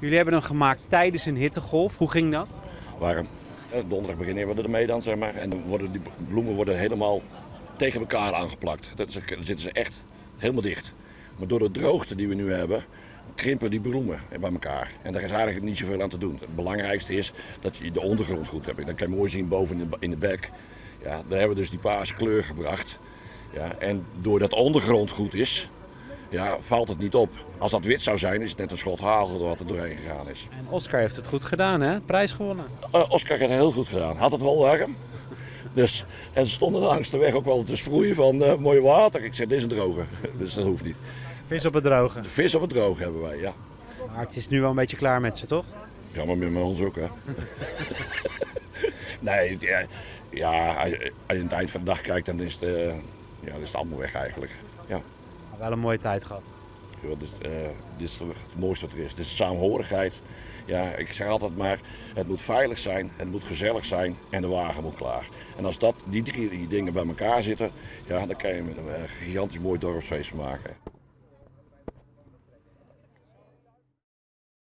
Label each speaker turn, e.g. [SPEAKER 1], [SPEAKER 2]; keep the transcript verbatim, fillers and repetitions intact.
[SPEAKER 1] Jullie hebben hem gemaakt tijdens een hittegolf. Hoe ging dat?
[SPEAKER 2] Warm. Donderdag beginnen we ermee dan, zeg maar. En dan worden die bloemen worden helemaal tegen elkaar aangeplakt. Dat is, dan zitten ze echt helemaal dicht. Maar door de droogte die we nu hebben, krimpen die bloemen bij elkaar. En daar is eigenlijk niet zoveel aan te doen. Het belangrijkste is dat je de ondergrond goed hebt. Dat kan je mooi zien boven in de, in de bek. Ja, daar hebben we dus die paarse kleur gebracht. Ja, en doordat de ondergrond goed is, ja, valt het niet op. Als dat wit zou zijn, is het net een schot hagel wat er doorheen gegaan is.
[SPEAKER 1] En Oscar heeft het goed gedaan, hè? Prijs gewonnen.
[SPEAKER 2] Uh, Oscar heeft het heel goed gedaan. Had het wel warm. Dus, en ze stonden langs de weg ook wel te sproeien van uh, mooi water. Ik zei, dit is een droge, dus dat hoeft niet.
[SPEAKER 1] Vis op het droge.
[SPEAKER 2] De vis op het droge hebben wij, ja.
[SPEAKER 1] Maar het is nu wel een beetje klaar met ze, toch?
[SPEAKER 2] Ja, maar met ons ook, hè. Nee, ja, ja, als je aan het eind van de dag kijkt, dan is het, uh, ja, dan is het allemaal weg eigenlijk. Ja.
[SPEAKER 1] Maar wel een mooie tijd gehad.
[SPEAKER 2] Ja, dit, uh, dit is het mooiste wat er is. Dit is de saamhorigheid. Ja, ik zeg altijd maar, het moet veilig zijn, het moet gezellig zijn en de wagen moet klaar. En als dat, die drie dingen bij elkaar zitten, ja, dan kan je met een gigantisch mooi dorpsfeest maken.